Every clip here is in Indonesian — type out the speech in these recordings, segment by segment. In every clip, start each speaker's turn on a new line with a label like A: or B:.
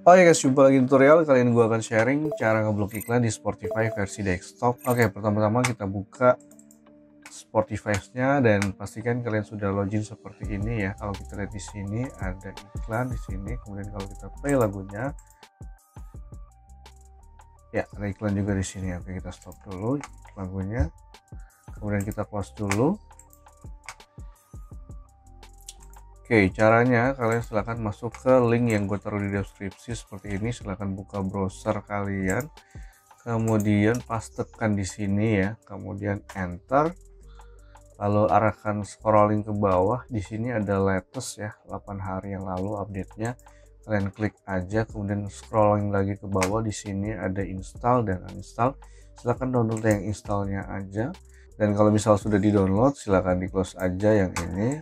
A: Oke guys, jumpa lagi di tutorial. Kali ini gue akan sharing cara ngeblok iklan di Spotify versi desktop. Oke, pertama-tama kita buka Spotify-nya dan pastikan kalian sudah login seperti ini ya. Kalau kita lihat di sini ada iklan di sini, kemudian kalau kita play lagunya, ya ada iklan juga di sini. Oke, kita stop dulu lagunya, kemudian kita close dulu. Oke, caranya kalian silahkan masuk ke link yang gue taruh di deskripsi seperti ini. Silahkan buka browser kalian, kemudian pastekan di sini ya, kemudian enter, lalu arahkan scrolling ke bawah. Di sini ada latest ya, 8 hari yang lalu update-nya. Kalian klik aja, kemudian scrolling lagi ke bawah. Di sini ada install dan uninstall. Silahkan download yang installnya aja, dan kalau misal sudah di download silahkan di close aja yang ini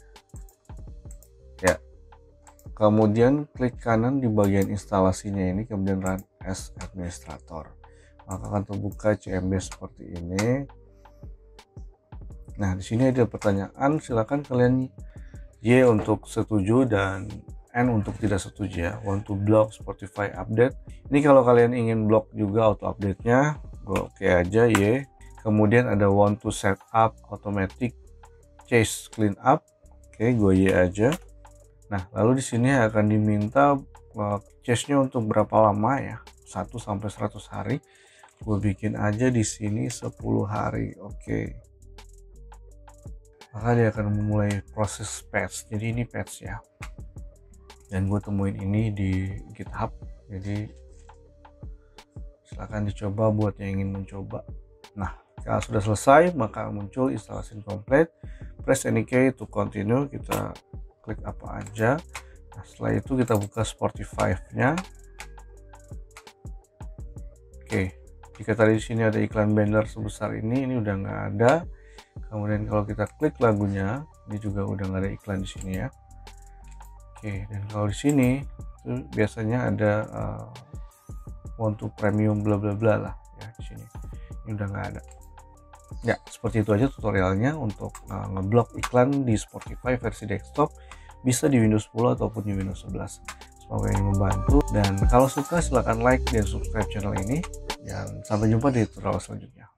A: ya. Kemudian klik kanan di bagian instalasinya ini, kemudian run as administrator, maka akan terbuka CMD seperti ini. Nah, di sini ada pertanyaan, silakan kalian Y untuk setuju dan N untuk tidak setuju ya. Want to block Spotify update. Ini kalau kalian ingin block juga auto update-nya, gue oke aja Y. Kemudian ada want to set up automatic chase clean up. Oke, gue Y aja. Nah, lalu di sini akan diminta chase-nya untuk berapa lama ya? 1 sampai 100 hari. Gue bikin aja di sini 10 hari. Oke. Maka dia akan memulai proses patch. Jadi ini patch ya. Dan gue temuin ini di GitHub. Jadi silahkan dicoba buat yang ingin mencoba. Nah, kalau sudah selesai maka muncul instalasi komplit. Press any key to continue. Kita klik apa aja. Nah, setelah itu kita buka Spotify-nya. Oke, jika tadi di sini ada iklan banner sebesar ini udah nggak ada. Kemudian kalau kita klik lagunya, ini juga udah nggak ada iklan di sini ya. Oke, dan kalau di sini itu biasanya ada want to premium bla bla bla lah ya di sini. Ini udah nggak ada. Ya, seperti itu aja tutorialnya untuk ngeblok iklan di Spotify versi desktop. Bisa di Windows 10 ataupun di Windows 11. Semoga ini membantu, dan kalau suka silahkan like dan subscribe channel ini, dan sampai jumpa di tutorial selanjutnya.